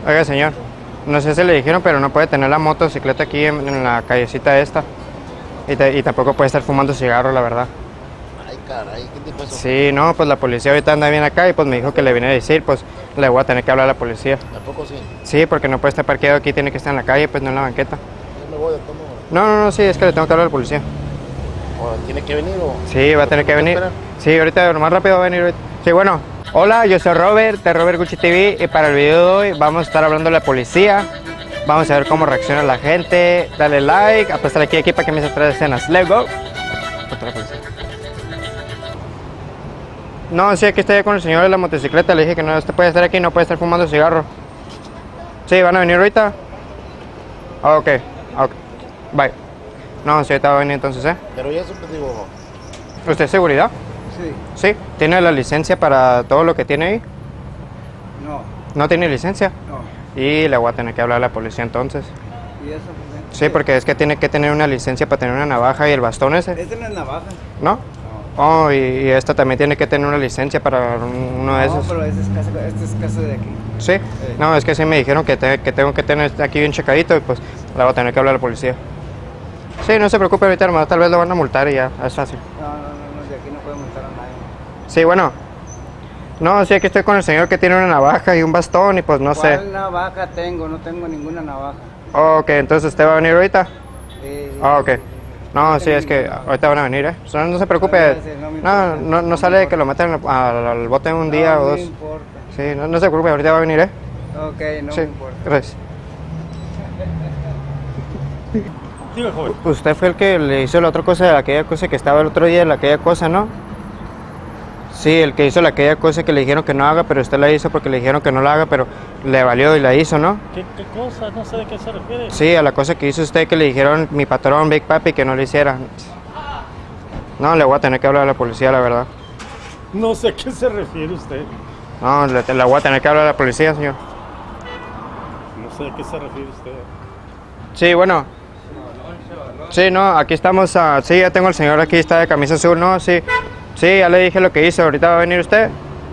Oiga, señor, no sé si le dijeron, pero no puede tener la motocicleta aquí en la callecita esta. Y tampoco puede estar fumando cigarro, la verdad. Ay, caray, ¿qué tipo es eso? Sí, no, pues la policía ahorita anda bien acá y pues me dijo que le vine a decir, pues le voy a tener que hablar a la policía. ¿Tampoco sí? Sí, porque no puede estar parqueado aquí, tiene que estar en la calle, pues no en la banqueta. Yo me voy, ¿cómo? No, sí, es que le tengo que hablar a la policía. ¿O tiene que venir o...? Sí, va a tener que venir. Espera. Sí, ahorita lo más rápido va a venir. Sí, bueno. Hola, yo soy Robert, de Robert Gucci TV, y para el video de hoy vamos a estar hablando de la policía. Vamos a ver cómo reacciona la gente. Dale like, apuesta aquí para que me hice 3 escenas. Let's go. No, sí, aquí estoy con el señor de la motocicleta. Le dije que no, usted puede estar aquí, no puede estar fumando cigarro. Sí, ¿van a venir ahorita? Ok. Bye. No, sí, ahorita va a venir entonces, ¿eh? Pero ya eso te digo... ¿Usted es seguridad? Sí. Sí. ¿Tiene la licencia para todo lo que tiene ahí? No. ¿No tiene licencia? No. Y le voy a tener que hablar a la policía entonces. ¿Y eso por qué? Sí, porque es que tiene que tener una licencia para tener una navaja y el bastón ese. Esta no es navaja. ¿No? Oh, y esta también tiene que tener una licencia para uno de esos. No, pero este es casa de aquí. ¿Sí? No, es que sí me dijeron que tengo que tener aquí bien checadito y pues la voy a tener que hablar a la policía. Sí, no se preocupe ahorita, hermano, tal vez lo van a multar y ya, es fácil. No, de aquí no podemos multar a nadie. Sí, bueno. No, sí, aquí estoy con el señor que tiene una navaja y un bastón y pues no sé. ¿Cuál navaja tengo? No tengo ninguna navaja. Ok, entonces usted va a venir ahorita. Ok. No, sí, tengo es que ninguna navaja. ahorita van a venir, ¿eh? No se preocupe. No me importa. No sale de que lo metan al bote en un día o No dos. me importa. Sí, no se preocupe, ahorita va a venir, ¿eh? Ok, no Sí, me importa. gracias. Dime, joven. Usted fue el que le hizo la otra cosa, aquella cosa que estaba el otro día, aquella cosa, ¿no? Sí, el que hizo aquella cosa que le dijeron que no haga, pero usted la hizo porque le dijeron que no la haga, pero le valió y la hizo, ¿no? ¿Qué cosa? No sé de qué se refiere. Sí, a la cosa que hizo usted que le dijeron mi patrón, Big Papi, que no le hiciera. No, le voy a tener que hablar a la policía, la verdad. No sé a qué se refiere usted. No, le voy a tener que hablar a la policía, señor. No sé a qué se refiere usted. Sí, bueno. Sí, no, aquí estamos, sí, ya tengo el señor aquí, está de camisa azul, ¿no? Sí, sí, ya le dije lo que hizo, ¿ahorita va a venir usted?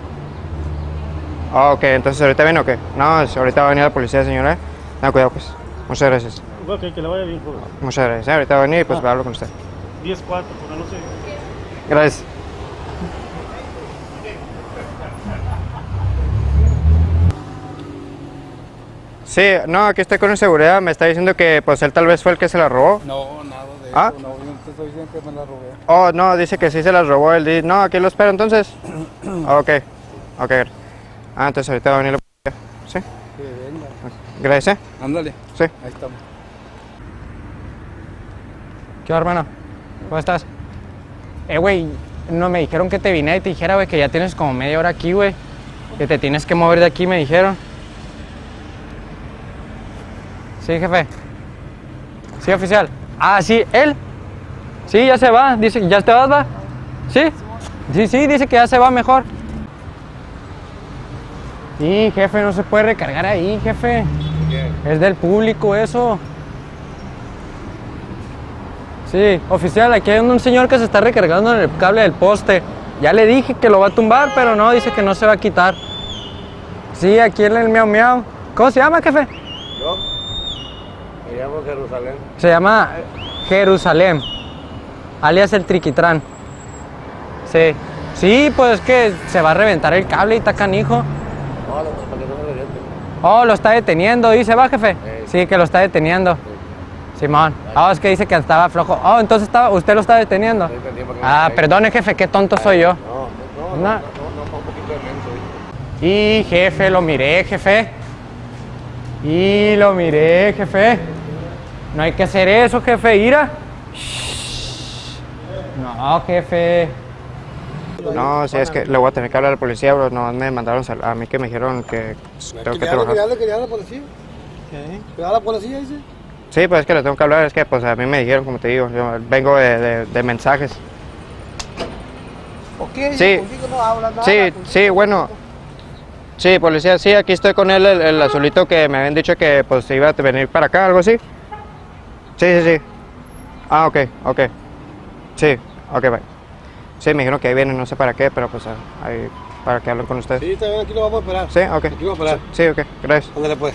Ok, entonces ¿ahorita viene o qué? No, ahorita va a venir la policía, señora, Tenga cuidado, pues. Muchas gracias. Ok, que le vaya bien, joven. Muchas gracias, ahorita va a venir y pues hablo con usted. 10-4, pero no sé. Gracias. Sí, no, aquí estoy con el seguridad, me está diciendo que pues él tal vez fue el que se la robó. No, nada de ¿Ah? eso. No, yo te estoy diciendo que me la robé. Oh, no, dice que sí se las robó él. No, aquí lo espero entonces. Ok, ok. Entonces ahorita va a venir la policía. Sí, Que venga. gracias. Ándale. Sí. Ahí estamos. ¿Qué onda, hermano? ¿Cómo estás? Güey, no me dijeron que te vine y te dijera, güey, que ya tienes como media hora aquí, güey. Que te tienes que mover de aquí, me dijeron. Sí, jefe. Sí, oficial. Ah, sí, él. Sí, ya se va. Dice, ¿ya te vas, va? Sí. Sí, dice que ya se va mejor. Sí, jefe, no se puede recargar ahí, jefe. Es del público eso. Sí, oficial, aquí hay un señor que se está recargando en el cable del poste. Ya le dije que lo va a tumbar, pero no, dice que no se va a quitar. Sí, aquí en el miau miau. ¿Cómo se llama, jefe? Yo me llamo Jerusalén. Se llama Jerusalén, alias el Triquitrán. Sí. Sí, pues es que se va a reventar el cable y está canijo. No, para que no me reviente. Oh, lo está deteniendo, dice, va, jefe. Sí, que lo está deteniendo. Simón. Oh, es que dice que estaba flojo. Oh, entonces usted lo está deteniendo. Sí, entendí, porque Ah, no- perdone, jefe, qué tonto soy yo. No, No. un poquito de menso. Y jefe, lo miré, jefe. Y lo miré, jefe. No hay que hacer eso, jefe. Ira. No, jefe. No, sí, es que le voy a tener que hablar a la policía, bro. No, me mandaron a mí que me dijeron que tengo que trabajar. Que ya la policía. ¿Qué? Que ya la policía dice. Sí, pues es que le tengo que hablar. Es que pues a mí me dijeron, como te digo, yo vengo de mensajes. ¿O qué? Sí. Contigo no habla nada. Sí, bueno. Sí, policía, sí, aquí estoy con él, el azulito que me habían dicho que pues iba a venir para acá, algo así. Sí. Ah, ok. Sí, ok, bye. Sí, me dijeron que ahí vienen, no sé para qué, pero pues ahí para que hablen con ustedes. Sí, está bien, aquí lo vamos a esperar. Sí, ok. Aquí vamos a esperar. Sí, ok, gracias. Ándale pues.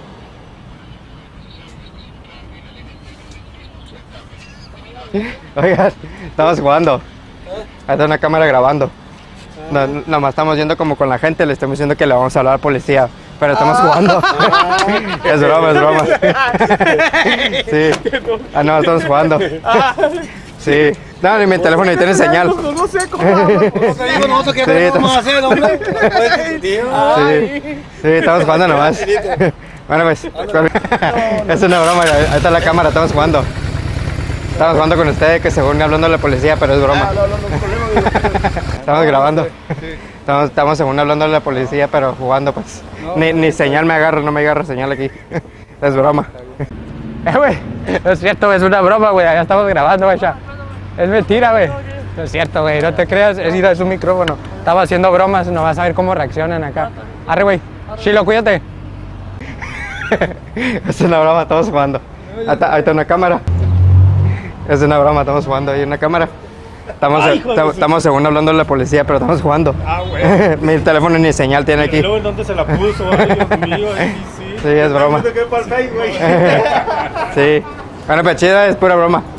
Oigan, estamos jugando. Ahí está una cámara grabando. Nomás estamos yendo como con la gente, le estamos diciendo que le vamos a hablar a la policía, pero estamos jugando. Es broma, es broma. Sí. Ah, no, estamos jugando. Sí. No, ni mi teléfono ni tiene señal. No sé cómo. Como te digo, nosotros qué Sí, vamos a hacer, hombre. Sí, sí, estamos jugando nomás. Bueno, pues, es una broma, ahí está la cámara, estamos jugando. Estamos jugando con ustedes, que según hablando de la policía, pero es broma. Estamos grabando. Estamos según hablando de la policía, pero jugando, pues. Ni señal me agarra, no me agarra señal aquí. Es broma. Güey, no es cierto, es una broma, güey, ya estamos grabando, güey, ya. Es mentira, güey. No es cierto, güey, no te creas, es un micrófono. Estaba haciendo bromas, no vas a ver cómo reaccionan acá. Arre, güey. Chilo, cuídate. Es una broma, estamos jugando. Ahí está una cámara. Es una broma, estamos jugando ahí en una cámara. Estamos según hablando de la policía, pero estamos jugando. Ah, güey. Mi teléfono ni señal tiene aquí. Y luego, ¿dónde se la puso? Ay, Dios mío, sí. Sí, es broma. ¿Qué pasa ahí, güey? Sí. Bueno, pues chida, es pura broma.